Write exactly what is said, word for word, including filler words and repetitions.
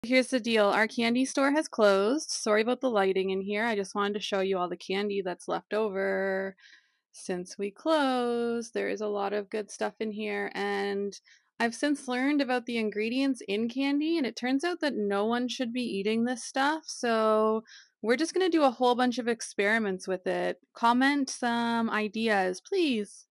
Here's the deal, our candy store has closed. Sorry about the lighting in here. I just wanted to show you all the candy that's left over since we closed. There is a lot of good stuff in here, and I've since learned about the ingredients in candy, and it turns out that no one should be eating this stuff. So we're just going to do a whole bunch of experiments with it. Comment some ideas, please.